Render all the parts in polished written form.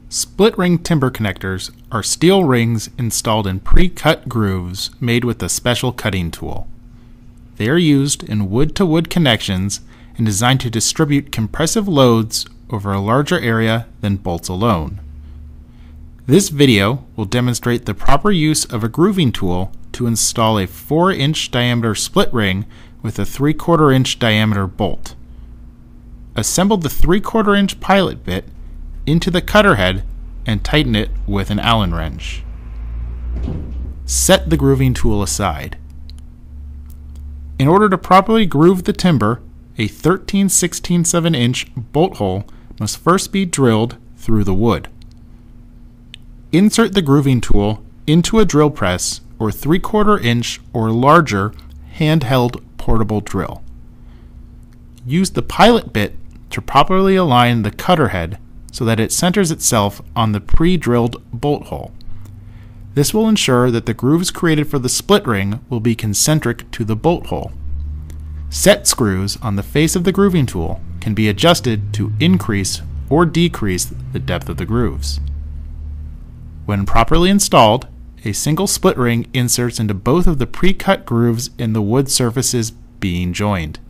Split ring timber connectors are steel rings installed in pre-cut grooves made with a special cutting tool. They are used in wood-to-wood connections and designed to distribute compressive loads over a larger area than bolts alone. This video will demonstrate the proper use of a grooving tool to install a 4-inch diameter split ring with a 3/4 inch diameter bolt. Assemble the 3/4 inch pilot bit into the cutter head and tighten it with an Allen wrench. Set the grooving tool aside. In order to properly groove the timber, a 13/16 inch bolt hole must first be drilled through the wood. Insert the grooving tool into a drill press or 3/4 inch or larger handheld portable drill. Use the pilot bit to properly align the cutter head so that it centers itself on the pre-drilled bolt hole. This will ensure that the grooves created for the split ring will be concentric to the bolt hole. Set screws on the face of the grooving tool can be adjusted to increase or decrease the depth of the grooves. When properly installed, a single split ring inserts into both of the pre-cut grooves in the wood surfaces being joined.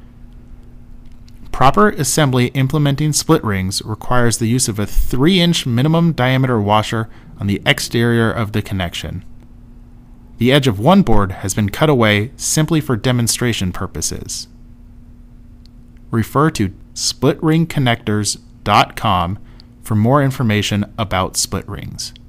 Proper assembly implementing split rings requires the use of a 3-inch minimum diameter washer on the exterior of the connection. The edge of one board has been cut away simply for demonstration purposes. Refer to splitringconnectors.com for more information about split rings.